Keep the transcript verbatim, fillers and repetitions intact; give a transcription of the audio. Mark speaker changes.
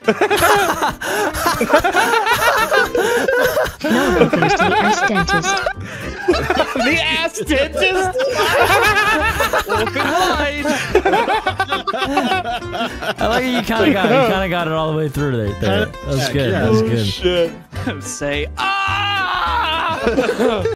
Speaker 1: No reference to the ass dentist.
Speaker 2: The ass dentist? Open wide.
Speaker 3: I like you kind of got it. You kind of got it all the way through there. there. That was good. That was good.
Speaker 2: Shit. Say, ah!